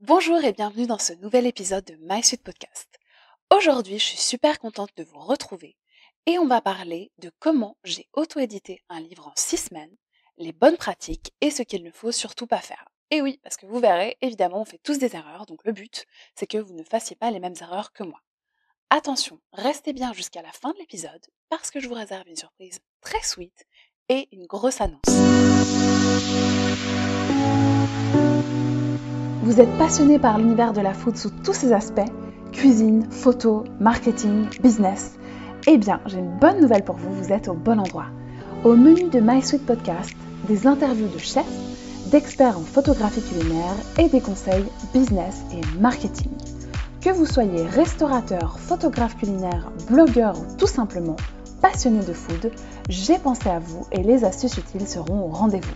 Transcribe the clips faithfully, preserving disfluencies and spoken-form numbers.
Bonjour et bienvenue dans ce nouvel épisode de MySuite Podcast. Aujourd'hui, je suis super contente de vous retrouver et on va parler de comment j'ai auto-édité un livre en six semaines, les bonnes pratiques et ce qu'il ne faut surtout pas faire. Et oui, parce que vous verrez, évidemment, on fait tous des erreurs, donc le but, c'est que vous ne fassiez pas les mêmes erreurs que moi. Attention, restez bien jusqu'à la fin de l'épisode parce que je vous réserve une surprise très sweet et une grosse annonce. Vous êtes passionné par l'univers de la food sous tous ses aspects, cuisine, photo, marketing, business. Eh bien, j'ai une bonne nouvelle pour vous, vous êtes au bon endroit. Au menu de MySuite Podcast, des interviews de chefs, d'experts en photographie culinaire et des conseils business et marketing. Que vous soyez restaurateur, photographe culinaire, blogueur ou tout simplement passionné de food, j'ai pensé à vous et les astuces utiles seront au rendez-vous.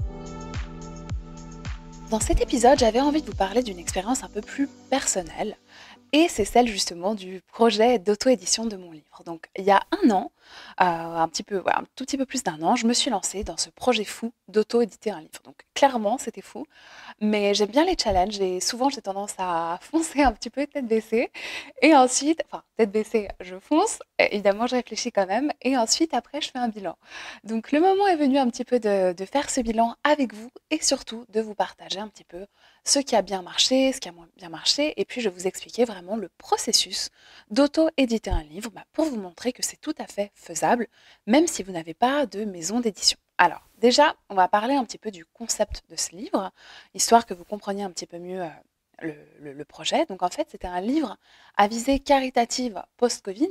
Dans cet épisode, j'avais envie de vous parler d'une expérience un peu plus personnelle et c'est celle justement du projet d'auto-édition de mon livre. Donc il y a un an, euh, un petit peu, ouais, un tout petit peu plus d'un an, je me suis lancée dans ce projet fou d'auto-éditer un livre. Donc clairement, c'était fou, mais j'aime bien les challenges et souvent j'ai tendance à foncer un petit peu tête baissée et ensuite, enfin tête baissée, je fonce, évidemment je réfléchis quand même et ensuite après je fais un bilan. Donc le moment est venu un petit peu de, de faire ce bilan avec vous et surtout de vous partager un petit peu ce qui a bien marché, ce qui a moins bien marché, et puis je vais vous expliquer vraiment le processus d'auto-éditer un livre bah, pour vous montrer que c'est tout à fait faisable, même si vous n'avez pas de maison d'édition. Alors déjà, on va parler un petit peu du concept de ce livre, histoire que vous compreniez un petit peu mieux euh, le, le- le projet. Donc en fait, c'était un livre à visée caritative post-Covid,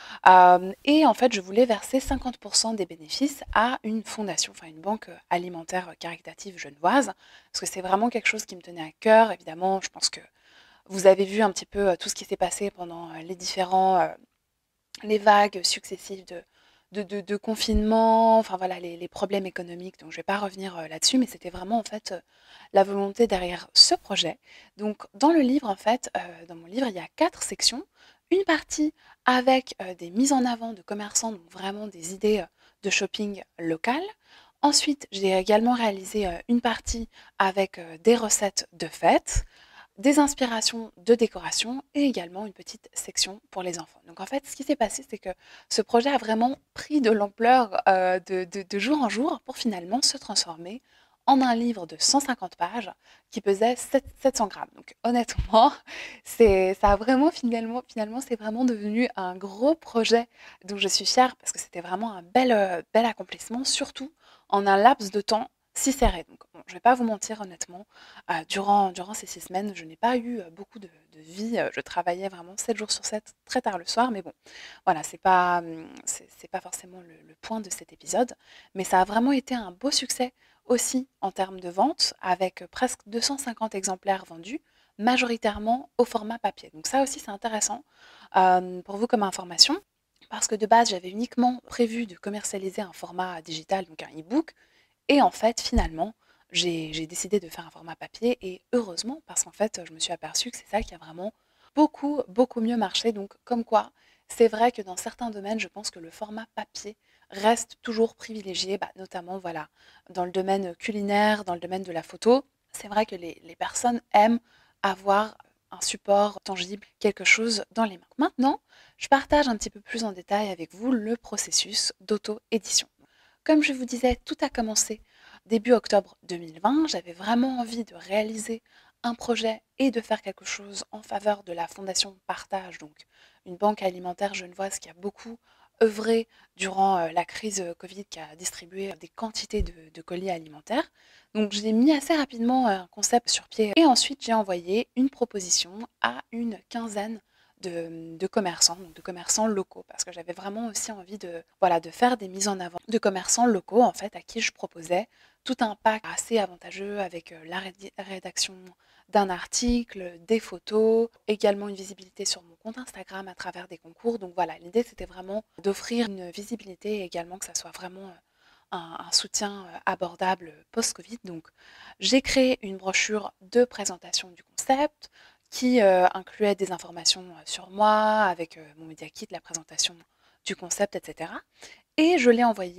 euh, et en fait, je voulais verser cinquante pour cent des bénéfices à une fondation, enfin une banque alimentaire caritative genevoise, parce que c'est vraiment quelque chose qui me tenait à cœur. Évidemment, je pense que vous avez vu un petit peu euh, tout ce qui s'est passé pendant euh, les différents, euh, les vagues successives de, de, de, de confinement, enfin voilà, les, les problèmes économiques. Donc je ne vais pas revenir euh, là-dessus, mais c'était vraiment en fait euh, la volonté derrière ce projet. Donc dans le livre, en fait, euh, dans mon livre, il y a quatre sections. Une partie avec euh, des mises en avant de commerçants, donc vraiment des idées euh, de shopping local. Ensuite, j'ai également réalisé euh, une partie avec euh, des recettes de fête, des inspirations de décoration et également une petite section pour les enfants. Donc en fait, ce qui s'est passé, c'est que ce projet a vraiment pris de l'ampleur euh, de, de- de jour en jour pour finalement se transformer en un livre de cent cinquante pages qui pesait sept- sept cents grammes. Donc honnêtement, c'est, ça a vraiment finalement, finalement, c'est vraiment devenu un gros projet dont je suis fière parce que c'était vraiment un bel, euh, bel accomplissement, surtout en un laps de temps si serré. Donc bon, je ne vais pas vous mentir honnêtement, Heu, durant durant ces six semaines, je n'ai pas eu, heu, beaucoup de de vie, heu, je travaillais vraiment sept jours sur sept, très tard le soir, mais bon, voilà, c'est pas, mmh, c'est c'est pas forcément le le point de cet épisode, mais ça a vraiment été un beau succès aussi en termes de vente avec, heu, presque deux cent cinquante exemplaires vendus, majoritairement au format papier. Donc ça aussi, c'est intéressant, hem, pour vous comme information, parce que de base, j'avais uniquement prévu de commercialiser un format digital, donc un e-book et en fait, finalement, j'ai j'ai décidé de faire un format papier et heureusement parce qu'en fait, je me suis aperçue que c'est ça qui a vraiment beaucoup, beaucoup mieux marché. Donc comme quoi, c'est vrai que dans certains domaines, je pense que le format papier reste toujours privilégié, bah, notamment voilà, dans le domaine culinaire, dans le domaine de la photo. C'est vrai que les, les personnes aiment avoir un support tangible, quelque chose dans les mains. Maintenant, je partage un petit peu plus en détail avec vous le processus d'auto-édition. Comme je vous disais, tout a commencé début octobre deux mille vingt. J'avais vraiment envie de réaliser un projet et de faire quelque chose en faveur de la Fondation Partage, donc une banque alimentaire genevoise qui a beaucoup œuvré durant euh, la crise euh, Covid, qui a distribué des quantités de, de colis alimentaires. Donc j'ai mis assez rapidement euh, un concept sur pied et ensuite j'ai envoyé une proposition à une quinzaine de, de commerçants, donc de commerçants locaux, parce que j'avais vraiment aussi envie de, voilà, de faire des mises en avant de commerçants locaux, en fait, à qui je proposais tout un pack assez avantageux avec euh, la rédaction d'un article, des photos, également une visibilité sur mon compte Instagram à travers des concours. Donc voilà, l'idée c'était vraiment d'offrir une visibilité et également que ça soit vraiment euh, un, un soutien euh, abordable post-Covid. Donc j'ai créé une brochure de présentation du concept, qui euh, incluait des informations euh, sur moi, avec euh, mon Media Kit, la présentation du concept, et cetera. Et je l'ai envoyé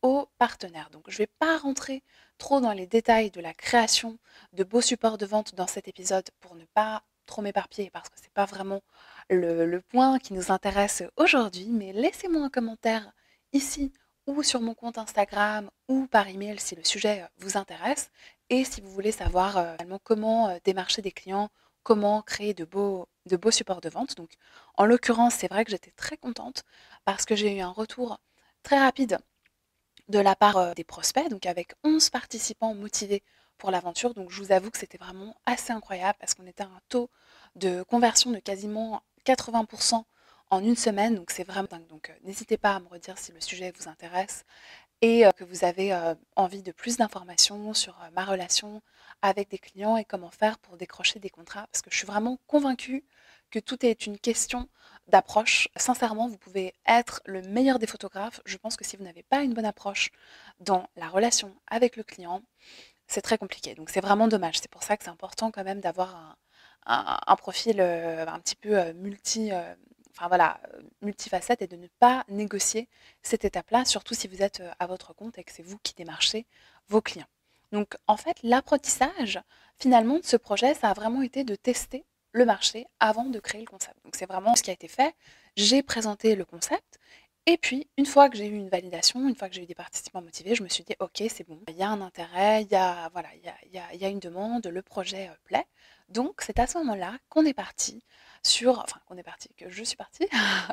aux partenaires. Donc je ne vais pas rentrer trop dans les détails de la création de beaux supports de vente dans cet épisode pour ne pas trop m'éparpiller parce que ce n'est pas vraiment le, le point qui nous intéresse aujourd'hui, mais laissez-moi un commentaire ici ou sur mon compte Instagram ou par email si le sujet vous intéresse et si vous voulez savoir euh, comment euh, démarcher des clients, comment créer de beaux, de beaux supports de vente. Donc en l'occurrence, c'est vrai que j'étais très contente parce que j'ai eu un retour très rapide de la part euh, des prospects, donc avec onze participants motivés pour l'aventure. Donc je vous avoue que c'était vraiment assez incroyable parce qu'on était à un taux de conversion de quasiment quatre-vingts pour cent en une semaine, donc c'est vraiment dingue. Donc euh, n'hésitez pas à me redire si le sujet vous intéresse et euh, que vous avez euh, envie de plus d'informations sur euh, ma relation avec des clients et comment faire pour décrocher des contrats, parce que je suis vraiment convaincue que tout est une question d'approche. Sincèrement, vous pouvez être le meilleur des photographes. Je pense que si vous n'avez pas une bonne approche dans la relation avec le client, c'est très compliqué. Donc c'est vraiment dommage. C'est pour ça que c'est important quand même d'avoir un, un- un profil euh, un petit peu euh, multi, euh, enfin voilà, euh, multifacette et de ne pas négocier cette étape-là, surtout si vous êtes euh, à votre compte et que c'est vous qui démarchez vos clients. Donc en fait, l'apprentissage finalement de ce projet, ça a vraiment été de tester le marché avant de créer le concept. Donc c'est vraiment ce qui a été fait. J'ai présenté le concept et puis, une fois que j'ai eu une validation, une fois que j'ai eu des participants motivés, je me suis dit: «OK, c'est bon, il y a un intérêt, il y a voilà, il y a il y a il y a une demande, le projet, heu, plaît». Donc c'est à ce moment-là qu'on est parti sur enfin qu'on est parti, que je suis partie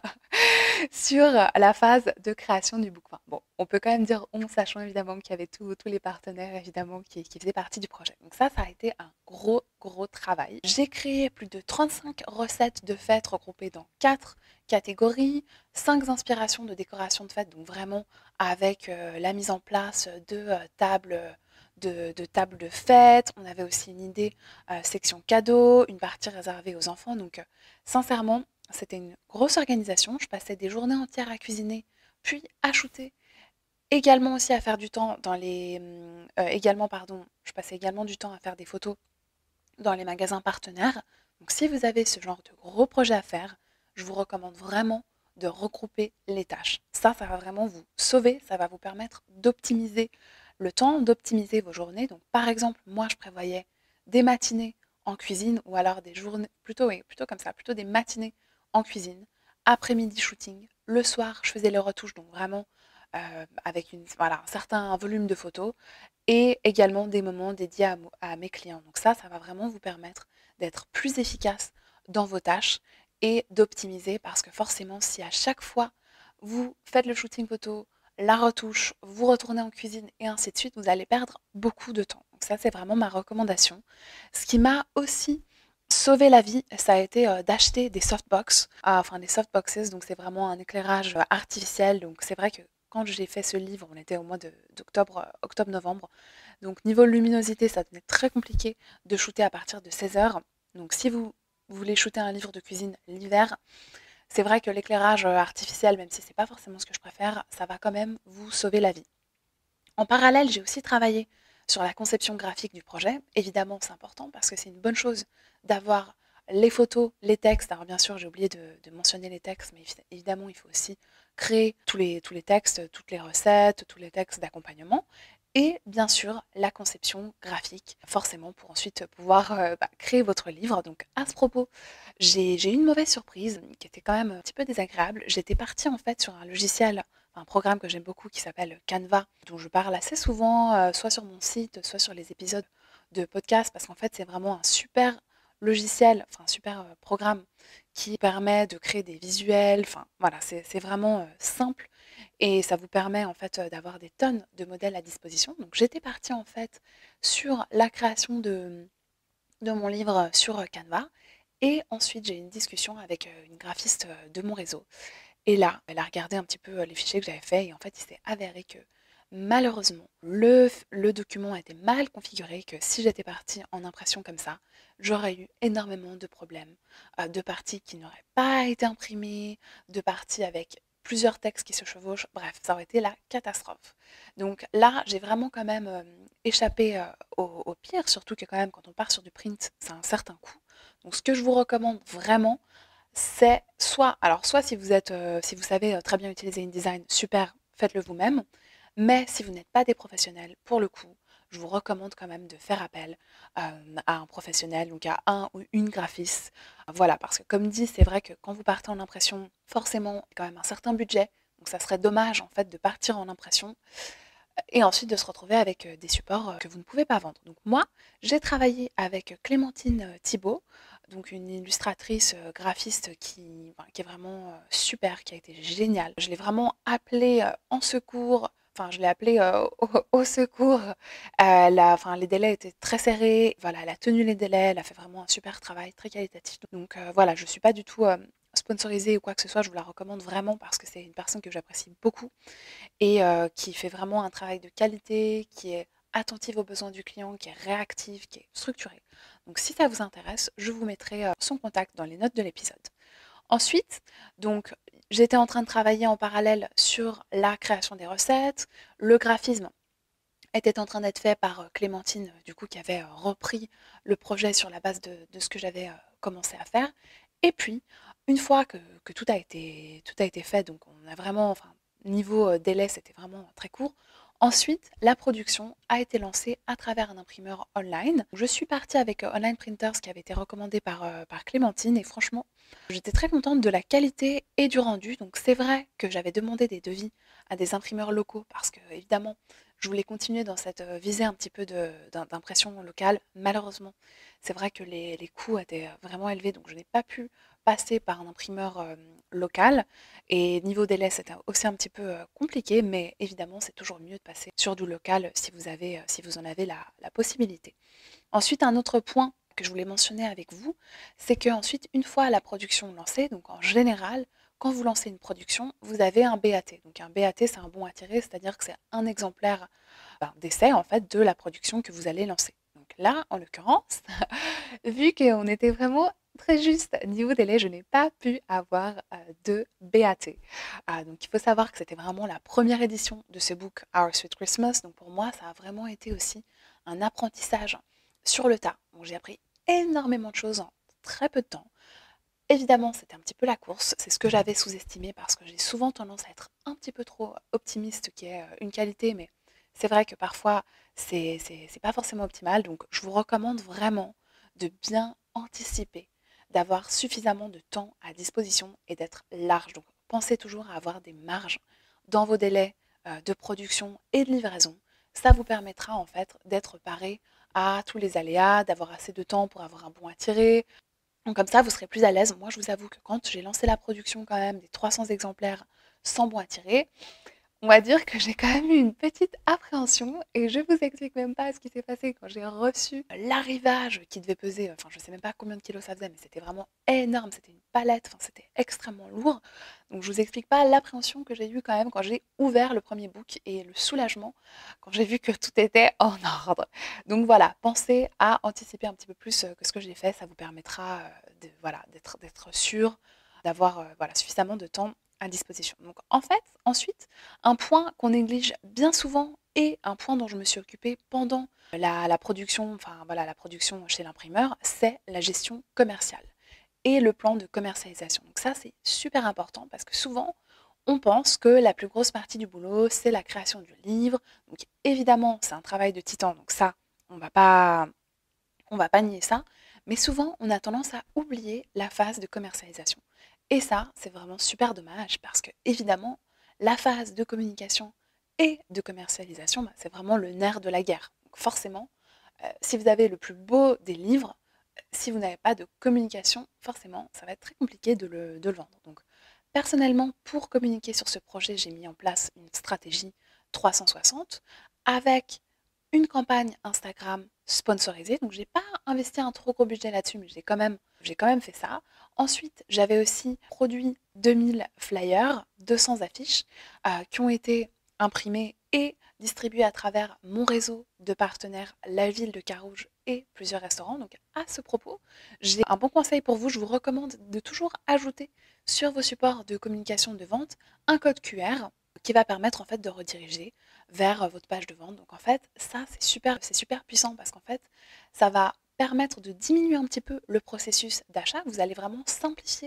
sur la phase de création du book. Enfin, bon, on peut quand même dire on, sachant évidemment qu'il y avait tous tous les partenaires évidemment qui qui faisaient partie du projet. Donc ça, ça a été un gros, gros travail. J'ai créé plus de trente-cinq recettes de fêtes regroupées dans quatre catégories, cinq inspirations de décoration de fête, donc vraiment avec euh, la mise en place de euh, tables de, de tables de fête. On avait aussi une idée euh, section cadeaux, une partie réservée aux enfants. Donc euh, sincèrement, c'était une grosse organisation. Je passais des journées entières à cuisiner, puis à shooter. Également aussi à faire du temps dans les... hum, euh, également, pardon, je passais également du temps à faire des photos dans les magasins partenaires. Donc si vous avez ce genre de gros projet à faire, je vous recommande vraiment de regrouper les tâches. Ça, ça va vraiment vous sauver, ça va vous permettre d'optimiser le temps, d'optimiser vos journées. Donc par exemple, moi je prévoyais des matinées en cuisine ou alors des journées, plutôt, oui, plutôt comme ça, plutôt des matinées en cuisine, après-midi shooting, le soir je faisais les retouches, donc vraiment euh, avec une, voilà, un certain volume de photos et également des moments dédiés à, mo- à mes clients. Donc ça, ça va vraiment vous permettre d'être plus efficace dans vos tâches et d'optimiser parce que forcément, si à chaque fois vous faites le shooting photo, la retouche, vous retournez en cuisine et ainsi de suite, vous allez perdre beaucoup de temps. Donc ça, c'est vraiment ma recommandation. Ce qui m'a aussi sauvé la vie, ça a été euh, d'acheter des softbox, euh, enfin des softboxes, donc c'est vraiment un éclairage euh, artificiel. Donc c'est vrai que quand j'ai fait ce livre, on était au mois de- d'octobre, euh, octobre-novembre. Donc niveau luminosité, ça devenait très compliqué de shooter à partir de seize heures. Donc si vous voulez shooter un livre de cuisine l'hiver, c'est vrai que l'éclairage euh, artificiel, même si c'est pas forcément ce que je préfère, ça va quand même vous sauver la vie. En parallèle, j'ai aussi travaillé sur la conception graphique du projet. Évidemment, c'est important parce que c'est une bonne chose d'avoir les photos, les textes. Alors bien sûr, j'ai oublié de, de mentionner les textes, mais évidemment, il faut aussi créer tous les, tous les textes, toutes les recettes, tous les textes d'accompagnement. Et bien sûr, la conception graphique, forcément, pour ensuite pouvoir euh, bah, créer votre livre. Donc à ce propos, j'ai j'ai eu une mauvaise surprise qui était quand même un petit peu désagréable. J'étais partie en fait sur un logiciel un programme que j'aime beaucoup qui s'appelle Canva, dont je parle assez souvent, euh, soit sur mon site, soit sur les épisodes de podcast, parce qu'en fait, c'est vraiment un super logiciel, enfin un super euh, programme qui permet de créer des visuels. Enfin, voilà, c'est c'est vraiment euh, simple et ça vous permet en fait euh, d'avoir des tonnes de modèles à disposition. Donc, j'étais partie en fait sur la création de, de mon livre sur euh, Canva. Et ensuite, j'ai eu une discussion avec euh, une graphiste euh, de mon réseau et là, elle a regardé un petit peu les fichiers que j'avais faits et en fait, il s'est avéré que malheureusement, le, f- le document était mal configuré, que si j'étais partie en impression comme ça, j'aurais eu énormément de problèmes, euh, de parties qui n'auraient pas été imprimées, de parties avec plusieurs textes qui se chevauchent, bref, ça aurait été la catastrophe. Donc là, j'ai vraiment quand même euh, échappé euh, au, au pire, surtout que quand même, quand on part sur du print, c'est un certain coût. Donc ce que je vous recommande vraiment, c'est soit, alors soit si vous êtes, euh, si vous savez euh, très bien utiliser InDesign, super, faites-le vous-même. Mais si vous n'êtes pas des professionnels, pour le coup, je vous recommande quand même de faire appel euh, à un professionnel, donc à un ou une graphiste. Voilà, parce que comme dit, c'est vrai que quand vous partez en impression, forcément, il y a quand même un certain budget. Donc ça serait dommage en fait de partir en impression et ensuite de se retrouver avec euh, des supports euh, que vous ne pouvez pas vendre. Donc moi, j'ai travaillé avec Clémentine euh, Thibault, donc une illustratrice euh, graphiste qui, enfin, qui est vraiment euh, super, qui a été géniale. Je l'ai vraiment appelée euh, en secours. Enfin, je l'ai appelée euh, au, au secours. Euh, la- enfin, les délais étaient très serrés. Voilà, elle a tenu les délais. Elle a fait vraiment un super travail, très qualitatif. Donc euh, voilà, je suis pas du tout euh, sponsorisée ou quoi que ce soit. Je vous la recommande vraiment parce que c'est une personne que j'apprécie beaucoup et euh, qui fait vraiment un travail de qualité, qui est attentive aux besoins du client, qui est réactive, qui est structurée. Donc si ça vous intéresse, je vous mettrai euh, son contact dans les notes de l'épisode. Ensuite, donc j'étais en train de travailler en parallèle sur la création des recettes, le graphisme était en train d'être fait par euh, Clémentine, euh, du coup, qui avait euh, repris le projet sur la base de, de ce que j'avais euh, commencé à faire. Et puis, une fois que, que tout a été, tout a été fait, donc on a vraiment, enfin, niveau euh, délai, c'était vraiment très court. Ensuite, la production a été lancée à travers un imprimeur online. Je suis partie avec euh, Online Printers qui avait été recommandé par, euh, par Clémentine et franchement, j'étais très contente de la qualité et du rendu. Donc c'est vrai que j'avais demandé des devis à des imprimeurs locaux parce que évidemment je voulais continuer dans cette euh, visée un petit peu de- d'im- d'impression locale. Malheureusement, c'est vrai que les, les coûts étaient euh, vraiment élevés, donc je n'ai pas pu passer par un imprimeur euh, local. Et niveau délai, c'était aussi un petit peu euh, compliqué, mais évidemment, c'est toujours mieux de passer sur du local si vous, avez, euh, si vous en avez la, la possibilité. Ensuite, un autre point que je voulais mentionner avec vous, c'est qu'ensuite, une fois la production lancée, donc en général, quand vous lancez une production, vous avez un B A T. Donc un B A T, c'est un bon à tirer, c'est-à-dire que c'est un exemplaire ben, d'essai en fait de la production que vous allez lancer. Donc là, en l'occurrence, vu qu'on était vraiment très juste niveau délai, je n'ai pas pu avoir euh, de B A T. Ah, donc il faut savoir que c'était vraiment la première édition de ce book Our Sweet Christmas. Donc pour moi, ça a vraiment été aussi un apprentissage sur le tas. Donc j'ai appris énormément de choses en très peu de temps. Évidemment, c'était un petit peu la course. C'est ce que j'avais sous-estimé parce que j'ai souvent tendance à être un petit peu trop optimiste, qui est euh, une qualité, mais c'est vrai que parfois, c'est c'est- c'est pas forcément optimal. Donc, je vous recommande vraiment de bien anticiper, d'avoir suffisamment de temps à disposition et d'être large. Donc, pensez toujours à avoir des marges dans vos délais euh, de production et de livraison. Ça vous permettra en fait d'être paré à tous les aléas, d'avoir assez de temps pour avoir un bon à tirer, donc comme ça, vous serez plus à l'aise. Moi, je vous avoue que quand j'ai lancé la production quand même des trois cents exemplaires sans bon à tirer, on va dire que j'ai quand même eu une petite appréhension et je vous explique même pas ce qui s'est passé quand j'ai reçu l'arrivage qui devait peser, enfin je sais même pas combien de kilos ça faisait, mais c'était vraiment énorme, c'était une palette, enfin c'était extrêmement lourd. Donc je vous explique pas l'appréhension que j'ai eue quand même quand j'ai ouvert le premier book et le soulagement quand j'ai vu que tout était en ordre. Donc voilà, pensez à anticiper un petit peu plus euh, que ce que j'ai fait, ça vous permettra euh, de, voilà, d'être, d'être sûr d'avoir euh, voilà, suffisamment de temps à disposition. Donc en fait, ensuite, un point qu'on néglige bien souvent et un point dont je me suis occupée pendant la, la production, enfin voilà, la production chez l'imprimeur, c'est la gestion commerciale et le plan de commercialisation. Donc ça, c'est super important parce que souvent, on pense que la plus grosse partie du boulot, c'est la création du livre. Donc évidemment, c'est un travail de titan. Donc ça, on va pas, on va pas nier ça. Mais souvent, on a tendance à oublier la phase de commercialisation. Et ça, c'est vraiment super dommage parce que évidemment, la phase de communication et de commercialisation, bah, c'est vraiment le nerf de la guerre. Donc forcément, euh, si vous avez le plus beau des livres, si vous n'avez pas de communication, forcément, ça va être très compliqué de le, de le vendre. Donc, personnellement, pour communiquer sur ce projet, j'ai mis en place une stratégie trois cent soixante avec une campagne Instagram sponsorisée. Donc, j'ai pas investi un trop gros budget là-dessus, mais j'ai quand même, j'ai quand même fait ça. Ensuite, j'avais aussi produit deux mille flyers, deux cents affiches euh, qui ont été imprimées et distribuées à travers mon réseau de partenaires, la ville de Carouge et plusieurs restaurants. Donc, à ce propos, j'ai un bon conseil pour vous. Je vous recommande de toujours ajouter sur vos supports de communication de vente un code Q R qui va permettre en fait de rediriger vers votre page de vente. Donc en fait, ça c'est super, c'est super puissant parce qu'en fait, ça va permettre de diminuer un petit peu le processus d'achat. Vous allez vraiment simplifier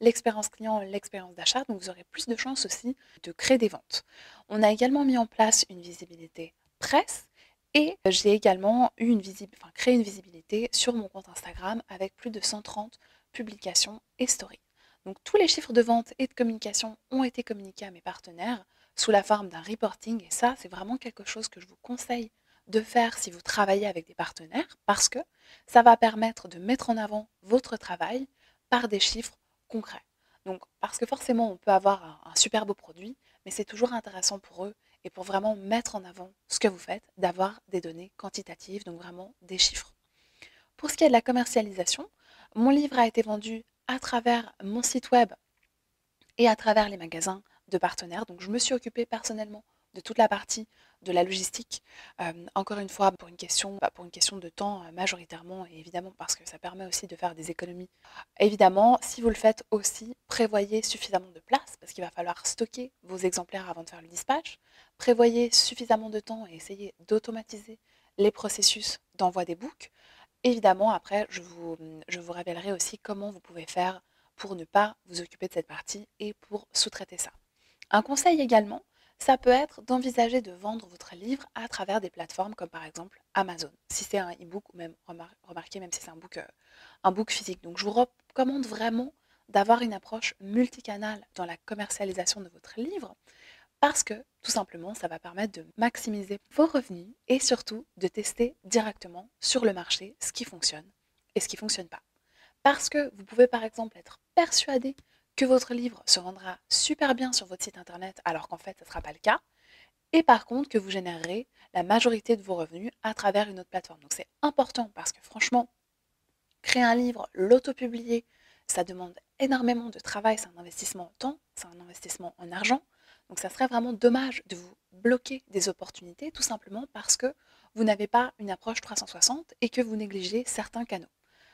l'expérience client, l'expérience d'achat, donc vous aurez plus de chances aussi de créer des ventes. On a également mis en place une visibilité presse et j'ai également eu une visi- enfin, créé une visibilité sur mon compte Instagram avec plus de cent trente publications et stories. Donc tous les chiffres de vente et de communication ont été communiqués à mes partenaires sous la forme d'un reporting et ça, c'est vraiment quelque chose que je vous conseille de faire si vous travaillez avec des partenaires parce que ça va permettre de mettre en avant votre travail par des chiffres concrets. Donc, parce que forcément, on peut avoir un, un super beau produit, mais c'est toujours intéressant pour eux et pour vraiment mettre en avant ce que vous faites, d'avoir des données quantitatives, donc vraiment des chiffres. Pour ce qui est de la commercialisation, mon livre a été vendu à travers mon site web et à travers les magasins de partenaires. Donc je me suis occupée personnellement de toute la partie de la logistique, euh, encore une fois pour une question, bah, pour une question de temps euh, majoritairement et évidemment parce que ça permet aussi de faire des économies. Évidemment, si vous le faites aussi, prévoyez suffisamment de place parce qu'il va falloir stocker vos exemplaires avant de faire le dispatch. Prévoyez suffisamment de temps et essayez d'automatiser les processus d'envoi des books. Évidemment, après, je vous, je vous révélerai aussi comment vous pouvez faire pour ne pas vous occuper de cette partie et pour sous-traiter ça. Un conseil également, ça peut être d'envisager de vendre votre livre à travers des plateformes comme par exemple Amazon, si c'est un e-book ou même, remar- remarquez, même si c'est un book, euh, un book physique. Donc je vous recommande vraiment d'avoir une approche multicanale dans la commercialisation de votre livre parce que tout simplement, ça va permettre de maximiser vos revenus et surtout de tester directement sur le marché ce qui fonctionne et ce qui ne fonctionne pas. Parce que vous pouvez par exemple être persuadé que votre livre se vendra super bien sur votre site internet alors qu'en fait ce ne sera pas le cas. Et par contre que vous générerez la majorité de vos revenus à travers une autre plateforme. Donc c'est important parce que franchement, créer un livre, l'auto-publier, ça demande énormément de travail, c'est un investissement en temps, c'est un investissement en argent. Donc ça serait vraiment dommage de vous bloquer des opportunités tout simplement parce que vous n'avez pas une approche trois cent soixante et que vous négligez certains canaux.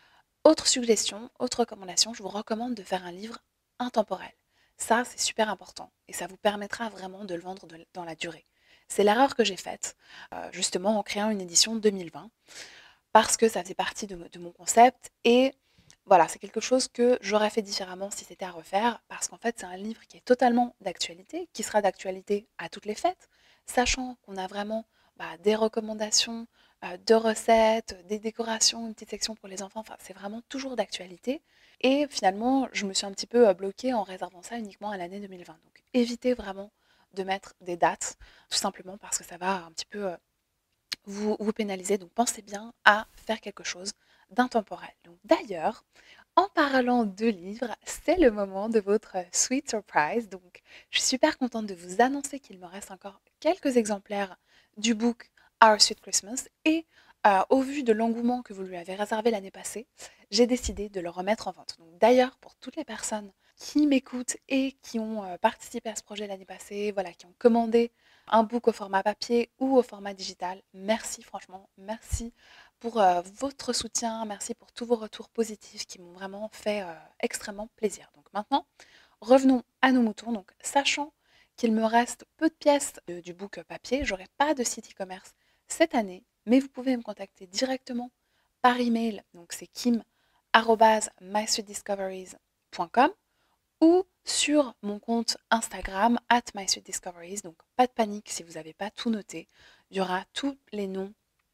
Autre suggestion, autre recommandation, je vous recommande de faire un livre intemporel. Ça, c'est super important et ça vous permettra vraiment de le vendre de- dans la durée. C'est l'erreur que j'ai faite, euh, justement en créant une édition deux mille vingt, parce que ça faisait partie de, de mon concept et voilà, c'est quelque chose que j'aurais fait différemment si c'était à refaire, parce qu'en fait, c'est un livre qui est totalement d'actualité, qui sera d'actualité à toutes les fêtes, sachant qu'on a vraiment bah, des recommandations, euh, de recettes, des décorations, une petite section pour les enfants, enfin, c'est vraiment toujours d'actualité. Et finalement, je me suis un petit peu euh, bloquée en réservant ça uniquement à l'année deux mille vingt. Donc, évitez vraiment de mettre des dates, tout simplement parce que ça va un petit peu euh, vous vous pénalisez. Donc, pensez bien à faire quelque chose d'intemporel. Donc, d'ailleurs, en parlant de livres, c'est le moment de votre sweet surprise. Donc, je suis super contente de vous annoncer qu'il me reste encore quelques exemplaires du book Our Sweet Christmas. Et euh, au vu de l'engouement que vous lui avez réservé l'année passée, j'ai décidé de le remettre en vente. Donc, d'ailleurs, pour toutes les personnes qui m'écoutent et qui ont euh, participé à ce projet l'année passée, voilà, qui ont commandé un book au format papier ou au format digital, merci franchement, merci pour euh, votre soutien, merci pour tous vos retours positifs qui m'ont vraiment fait euh, extrêmement plaisir. Donc maintenant, revenons à nos moutons. Donc sachant qu'il me reste peu de pièces de- du book papier, j'aurai pas de site e-commerce cette année, mais vous pouvez me contacter directement par email. Donc c'est kim arobase my sweet discoveries point com ou sur mon compte Instagram at my sweet discoveries. Donc pas de panique si vous n'avez pas tout noté. Il y aura tous les noms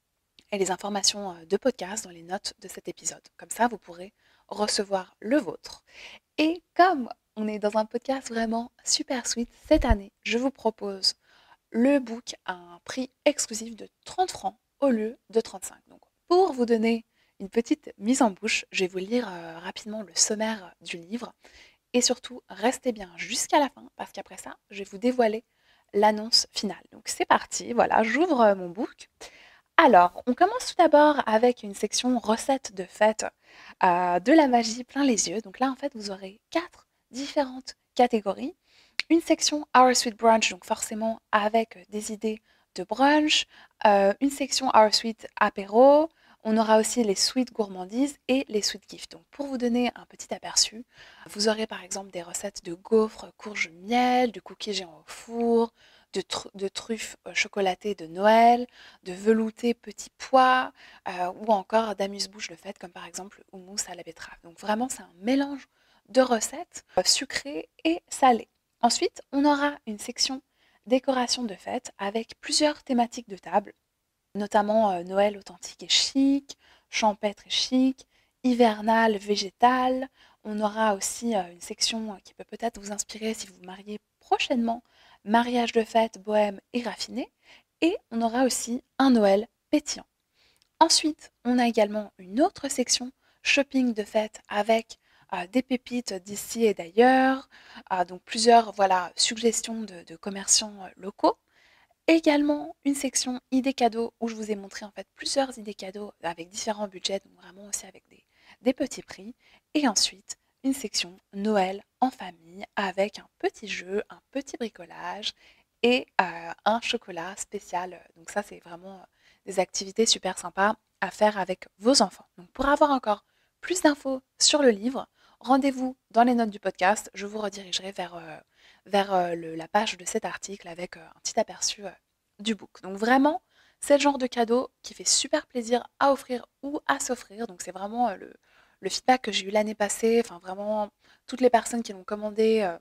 et les informations euh, de podcast dans les notes de cet épisode. Comme ça, vous pourrez recevoir le vôtre. Et comme on est dans un podcast vraiment super sweet, cette année, je vous propose le book à un prix exclusif de trente francs au lieu de trente-cinq. Donc, pour vous donner une petite mise en bouche, je vais vous lire euh, rapidement le sommaire du livre. Et surtout, restez bien jusqu'à la fin parce qu'après ça, je vais vous dévoiler l'annonce finale. Donc c'est parti, voilà, j'ouvre euh, mon book. Alors, on commence tout d'abord avec une section recettes de fête, euh, de la magie plein les yeux. Donc là, en fait, vous aurez quatre différentes catégories. Une section Our Sweet Brunch, donc forcément avec des idées de brunch. Euh, une section Our Sweet Apéro. On aura aussi les sweet gourmandises et les sweet gifts. Donc pour vous donner un petit aperçu, vous aurez par exemple des recettes de gaufres courge miel, de cookies géants au four, de, tru- de truffes euh, chocolatées de Noël, de velouté petits pois, euh, ou encore d'amuse-bouche de fête, comme par exemple le houmous à la betterave. Donc vraiment, c'est un mélange de recettes euh, sucrées et salées. Ensuite, on aura une section décoration de fête avec plusieurs thématiques de table, notamment euh, Noël authentique et chic, champêtre et chic, hivernal, végétal. On aura aussi euh, une section qui peut peut-être vous inspirer si vous vous mariez prochainement, mariage de fête, bohème et raffiné. Et on aura aussi un Noël pétillant. Ensuite, on a également une autre section shopping de fête avec euh, des pépites d'ici et d'ailleurs, euh, donc plusieurs voilà, suggestions de, de commerçants euh, locaux. Également une section idées cadeaux où je vous ai montré en fait plusieurs idées cadeaux avec différents budgets, donc vraiment aussi avec des, des petits prix. Et ensuite une section Noël en famille avec un petit jeu, un petit bricolage et euh, un chocolat spécial. Donc ça c'est vraiment euh, des activités super sympas à faire avec vos enfants. Donc pour avoir encore plus d'infos sur le livre, rendez-vous dans les notes du podcast. Je vous redirigerai vers, euh, vers euh, le- la page de cet article avec euh, un petit aperçu euh, du book. Donc vraiment, c'est le genre de cadeau qui fait super plaisir à offrir ou à s'offrir. Donc c'est vraiment euh, le, le feedback que j'ai eu l'année passée. Enfin vraiment, toutes les personnes qui l'ont commandé euh,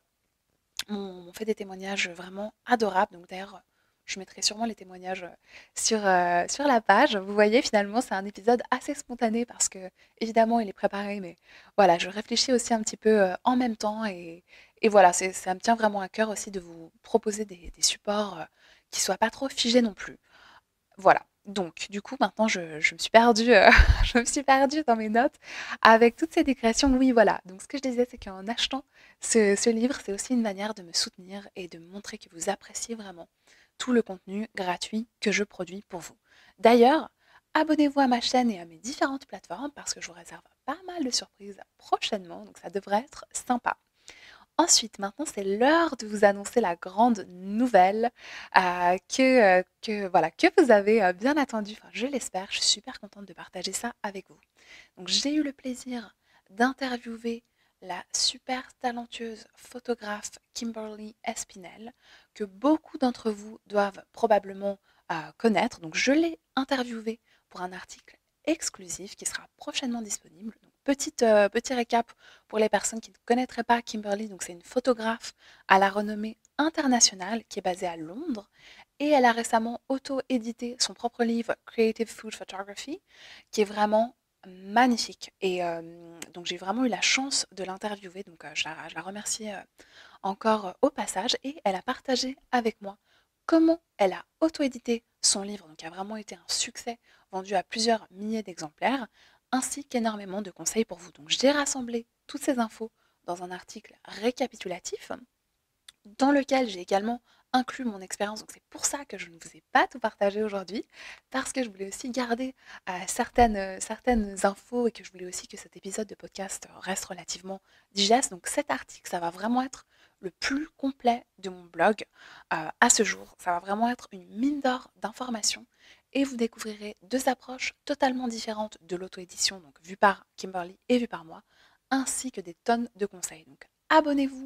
m'ont m'ont fait des témoignages vraiment adorables. Donc d'ailleurs, je mettrai sûrement les témoignages euh, sur, euh, sur la page. Vous voyez, finalement, c'est un épisode assez spontané parce que, évidemment, il est préparé, mais voilà, je réfléchis aussi un petit peu euh, en même temps et, et voilà, c'est- ça me tient vraiment à cœur aussi de vous proposer des, des supports euh, qui soient pas trop figés non plus. Voilà. Donc, du coup, maintenant, je, je me suis perdue, euh, je me suis perdue dans mes notes avec toutes ces digressions. Oui, voilà. Donc, ce que je disais, c'est qu'en achetant ce, ce livre, c'est aussi une manière de me soutenir et de me montrer que vous appréciez vraiment tout le contenu gratuit que je produis pour vous. D'ailleurs, abonnez-vous à ma chaîne et à mes différentes plateformes parce que je vous réserve pas mal de surprises prochainement. Donc, ça devrait être sympa. Ensuite, maintenant, c'est l'heure de vous annoncer la grande nouvelle euh, que, euh, que, voilà, que vous avez euh, bien attendue. Enfin, je l'espère, je suis super contente de partager ça avec vous. Donc, j'ai eu le plaisir d'interviewer la super talentueuse photographe Kimberly Espinel, que beaucoup d'entre vous doivent probablement euh, connaître. Donc, je l'ai interviewée pour un article exclusif qui sera prochainement disponible. Donc, petite, euh, petit récap pour les personnes qui ne connaîtraient pas Kimberly. Donc, c'est une photographe à la renommée internationale qui est basée à Londres et elle a récemment auto-édité son propre livre Creative Food Photography qui est vraiment magnifique. Et euh, donc j'ai vraiment eu la chance de l'interviewer, donc euh, je, la, je la remercie euh, encore euh, au passage. Et elle a partagé avec moi comment elle a auto-édité son livre, donc qui a vraiment été un succès, vendu à plusieurs milliers d'exemplaires, ainsi qu'énormément de conseils pour vous. Donc j'ai rassemblé toutes ces infos dans un article récapitulatif dans lequel j'ai également inclus mon expérience. Donc c'est pour ça que je ne vous ai pas tout partagé aujourd'hui, parce que je voulais aussi garder euh, certaines, euh, certaines infos et que je voulais aussi que cet épisode de podcast reste relativement digeste. Donc cet article, ça va vraiment être le plus complet de mon blog euh, à ce jour. Ça va vraiment être une mine d'or d'informations et vous découvrirez deux approches totalement différentes de l'auto-édition, donc vue par Kimberly et vue par moi, ainsi que des tonnes de conseils. Donc abonnez-vous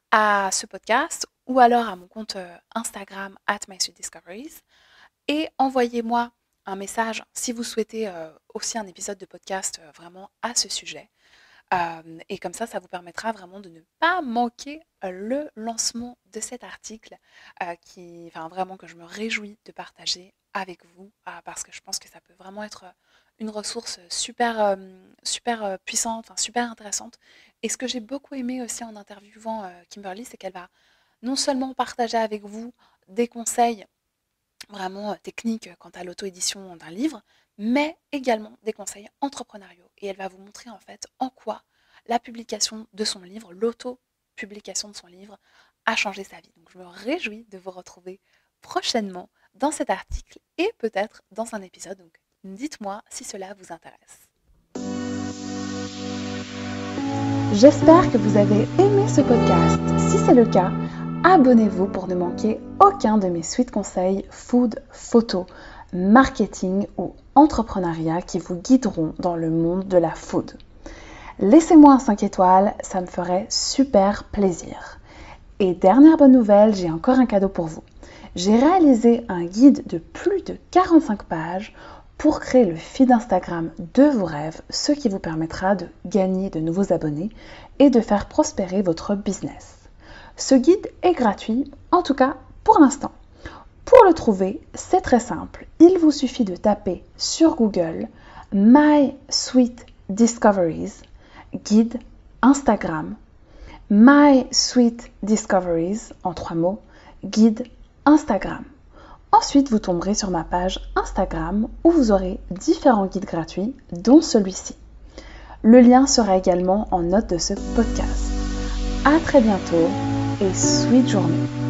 à ce podcast ou alors à mon compte euh, Instagram at mysweetdiscoveries et envoyez-moi un message si vous souhaitez euh, aussi un épisode de podcast euh, vraiment à ce sujet. Euh, et comme ça, ça vous permettra vraiment de ne pas manquer euh, le lancement de cet article euh, qui, enfin vraiment que je me réjouis de partager avec vous euh, parce que je pense que ça peut vraiment être une ressource super, euh, super euh, puissante, enfin, super intéressante. Et ce que j'ai beaucoup aimé aussi en interviewant euh, Kimberly, c'est qu'elle va non seulement partager avec vous des conseils vraiment euh, techniques quant à l'auto-édition d'un livre, mais également des conseils entrepreneuriaux. Et elle va vous montrer en fait en quoi la publication de son livre, l'auto-publication de son livre, a changé sa vie. Donc je me réjouis de vous retrouver prochainement dans cet article et peut-être dans un épisode. Donc dites-moi si cela vous intéresse. J'espère que vous avez aimé ce podcast. Si c'est le cas, abonnez-vous pour ne manquer aucun de mes sweet conseils food, photo, marketing ou entrepreneuriat qui vous guideront dans le monde de la food. Laissez-moi un cinq étoiles, ça me ferait super plaisir. Et dernière bonne nouvelle, j'ai encore un cadeau pour vous. J'ai réalisé un guide de plus de quarante-cinq pages pour créer le feed Instagram de vos rêves, ce qui vous permettra de gagner de nouveaux abonnés et de faire prospérer votre business. Ce guide est gratuit, en tout cas pour l'instant. Pour le trouver, c'est très simple. Il vous suffit de taper sur Google My Sweet Discoveries, guide Instagram. My Sweet Discoveries, en trois mots, guide Instagram. Ensuite, vous tomberez sur ma page Instagram où vous aurez différents guides gratuits, dont celui-ci. Le lien sera également en note de ce podcast. À très bientôt et sweet journée.